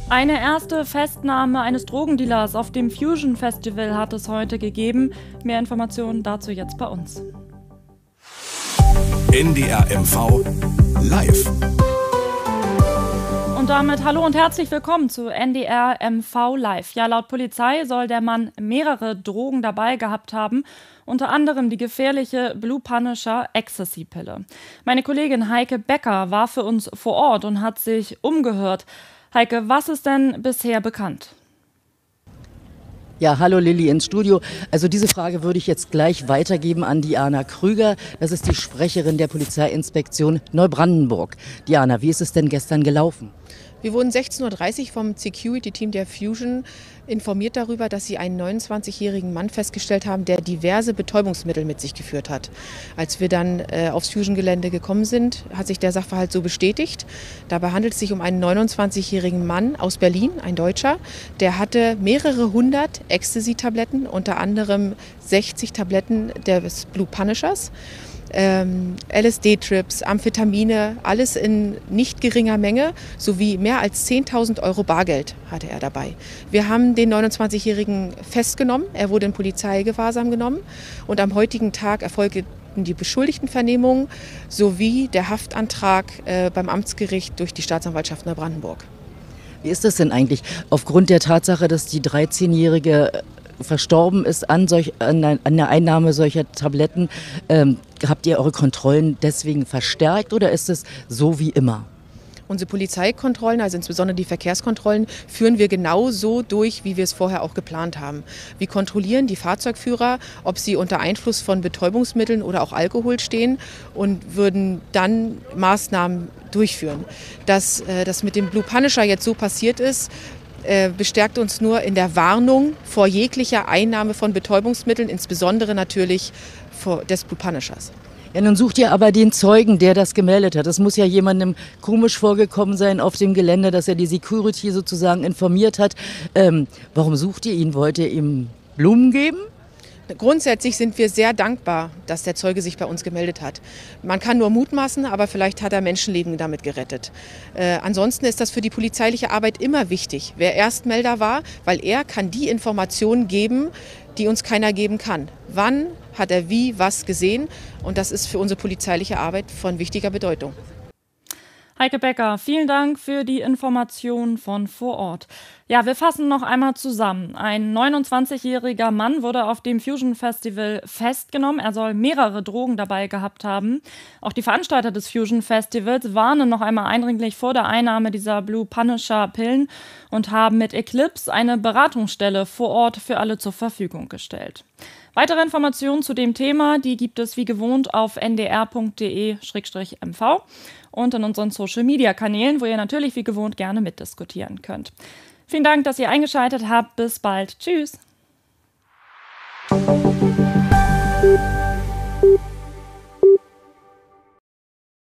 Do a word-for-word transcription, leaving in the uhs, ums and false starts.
Eine erste Festnahme eines Drogendealers auf dem Fusion Festival hat es heute gegeben. Mehr Informationen dazu jetzt bei uns. N D R M V live. Und damit hallo und herzlich willkommen zu N D R M V live. Ja, laut Polizei soll der Mann mehrere Drogen dabei gehabt haben, unter anderem die gefährliche Blue Punisher Ecstasy-Pille. Meine Kollegin Heike Becker war für uns vor Ort und hat sich umgehört. Heike, was ist denn bisher bekannt? Ja, hallo Lilly ins Studio. Also diese Frage würde ich jetzt gleich weitergeben an Diana Krüger. Das ist die Sprecherin der Polizeiinspektion Neubrandenburg. Diana, wie ist es denn gestern gelaufen? Wir wurden sechzehn Uhr dreißig vom Security-Team der Fusion informiert darüber, dass sie einen neunundzwanzigjährigen Mann festgestellt haben, der diverse Betäubungsmittel mit sich geführt hat. Als wir dann äh, aufs Fusion-Gelände gekommen sind, hat sich der Sachverhalt so bestätigt. Dabei handelt es sich um einen neunundzwanzigjährigen Mann aus Berlin, ein Deutscher. Der hatte mehrere hundert Ecstasy-Tabletten, unter anderem sechzig Tabletten des Blue Punishers. Ähm, L S D-Trips, Amphetamine, alles in nicht geringer Menge, sowie mehr als zehntausend Euro Bargeld hatte er dabei. Wir haben den neunundzwanzigjährigen festgenommen, er wurde in Polizeigewahrsam genommen und am heutigen Tag erfolgten die Beschuldigtenvernehmung sowie der Haftantrag äh, beim Amtsgericht durch die Staatsanwaltschaft Neubrandenburg. Wie ist das denn eigentlich? Aufgrund der Tatsache, dass die dreizehnjährige verstorben ist an, solch, an, an der Einnahme solcher Tabletten, ähm, habt ihr eure Kontrollen deswegen verstärkt oder ist es so wie immer? Unsere Polizeikontrollen, also insbesondere die Verkehrskontrollen, führen wir genau so durch, wie wir es vorher auch geplant haben. Wir kontrollieren die Fahrzeugführer, ob sie unter Einfluss von Betäubungsmitteln oder auch Alkohol stehen und würden dann Maßnahmen durchführen. Dass äh, das mit dem Blue Punisher jetzt so passiert ist, Äh, bestärkt uns nur in der Warnung vor jeglicher Einnahme von Betäubungsmitteln, insbesondere natürlich vor des Blue Punishers. Ja, nun sucht ihr aber den Zeugen, der das gemeldet hat. Es muss ja jemandem komisch vorgekommen sein auf dem Gelände, dass er die Security sozusagen informiert hat. Ähm, warum sucht ihr ihn? Wollt ihr ihm Blumen geben? Grundsätzlich sind wir sehr dankbar, dass der Zeuge sich bei uns gemeldet hat. Man kann nur mutmaßen, aber vielleicht hat er Menschenleben damit gerettet. Äh, ansonsten ist das für die polizeiliche Arbeit immer wichtig, wer Erstmelder war, weil er kann die Informationen geben, die uns keiner geben kann. Wann hat er wie was gesehen? Und das ist für unsere polizeiliche Arbeit von wichtiger Bedeutung. Heike Becker, vielen Dank für die Informationen von vor Ort. Ja, wir fassen noch einmal zusammen. Ein neunundzwanzigjähriger Mann wurde auf dem Fusion Festival festgenommen. Er soll mehrere Drogen dabei gehabt haben. Auch die Veranstalter des Fusion Festivals warnen noch einmal eindringlich vor der Einnahme dieser Blue Punisher Pillen und haben mit Eclipse eine Beratungsstelle vor Ort für alle zur Verfügung gestellt. Weitere Informationen zu dem Thema, die gibt es wie gewohnt auf n d r punkt d e slash m v und in unseren Social-Media-Kanälen, wo ihr natürlich wie gewohnt gerne mitdiskutieren könnt. Vielen Dank, dass ihr eingeschaltet habt. Bis bald. Tschüss.